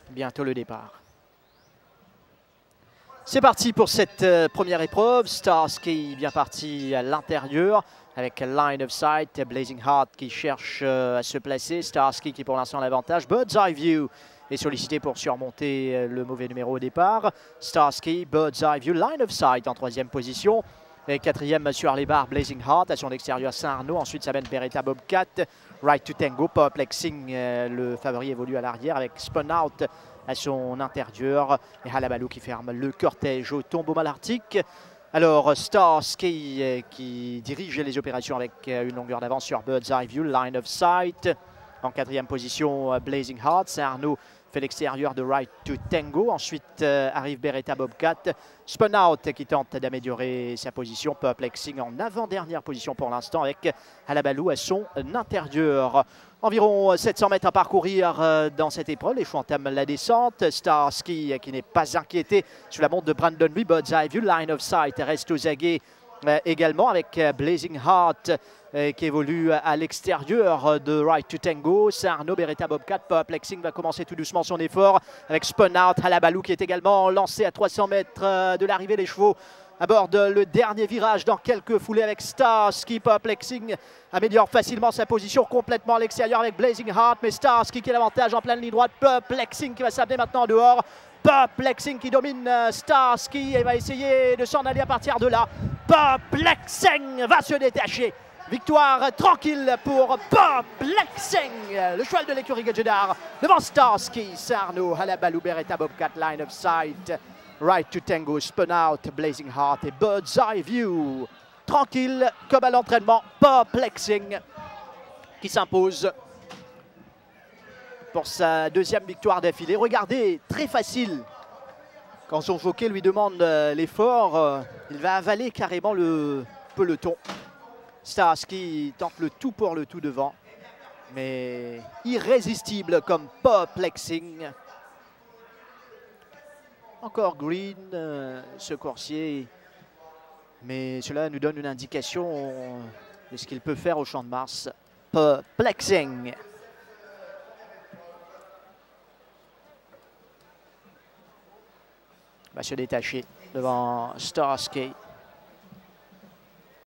Bientôt le départ. C'est parti pour cette première épreuve. Starsky bien parti à l'intérieur avec Line of Sight. Blazing Heart qui cherche à se placer. Starsky qui pour l'instant l'avantage. Bird's Eye View est sollicité pour surmonter le mauvais numéro au départ. Starsky, Bird's Eye View, Line of Sight en troisième position. Et quatrième sur les barres, Blazing Heart. À son extérieur, Saint-Arnaud. Ensuite, ça mène Beretta Bobcat. Right to Tango, Poplexing, le favori évolue à l'arrière avec Spun Out à son intérieur. Et Halabaloo qui ferme le cortège au tombeau malartique. Alors, Starsky qui dirige les opérations avec une longueur d'avance sur Bird's Eye View, Line of Sight. En quatrième position, Blazing Heart. Saint-Arnaud fait l'extérieur de Right to Tango. Ensuite arrive Beretta Bobcat. Spun Out qui tente d'améliorer sa position. Perplexing en avant-dernière position pour l'instant avec Halabaloo à son intérieur. Environ 700 mètres à parcourir dans cette épreuve. Les choix entament la descente. Starsky qui n'est pas inquiété sous la montre de Brandon Lee. Bird's Eye View, Line of Sight reste aux aguets également avec Blazing Heart qui évolue à l'extérieur de Right to Tango. Saint-Arnaud, Beretta Bobcat, Perplexing va commencer tout doucement son effort avec Spun Out, Halabaloo qui est également lancé à 300 mètres de l'arrivée. Les chevaux abordent le dernier virage dans quelques foulées avec Starsky. Perplexing améliore facilement sa position complètement à l'extérieur avec Blazing Heart, mais Starsky qui a l'avantage en pleine ligne droite. Perplexing qui va s'amener maintenant en dehors. Perplexing qui domine Starsky et va essayer de s'en aller à partir de là. Perplexing va se détacher. Victoire tranquille pour Perplexing, le cheval de l'écurie Gadjedar devant Starsky, Saint-Arnaud, Halabaloo, Beretta Bobcat, Line of Sight, Right to Tango, Spun Out, Blazing Heart et Bird's Eye View. Tranquille comme à l'entraînement, Perplexing qui s'impose pour sa deuxième victoire d'affilée. Regardez, très facile. Quand son jockey lui demande l'effort, il va avaler carrément le peloton. Starsky tente le tout pour le tout devant, mais irrésistible comme Perplexing. Encore green, ce coursier, mais cela nous donne une indication de ce qu'il peut faire au Champ de Mars. Perplexing. Va se détacher devant Starsky.